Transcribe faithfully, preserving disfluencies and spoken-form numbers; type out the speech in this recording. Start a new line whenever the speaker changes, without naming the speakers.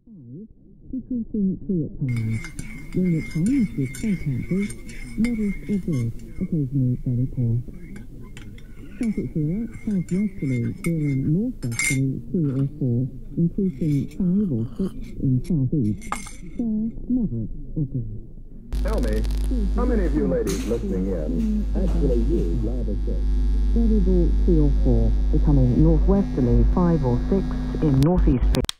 five, decreasing three at times. Rain at times with five chances, moderate or good, occasionally very poor. South at zero, southwesterly, Deren northwesterly three or four, increasing five or six in southeast, fair, moderate or good.
Tell me, how many of you ladies listening in actually use lather six?
Variable three or four, becoming northwesterly five or six in northeast.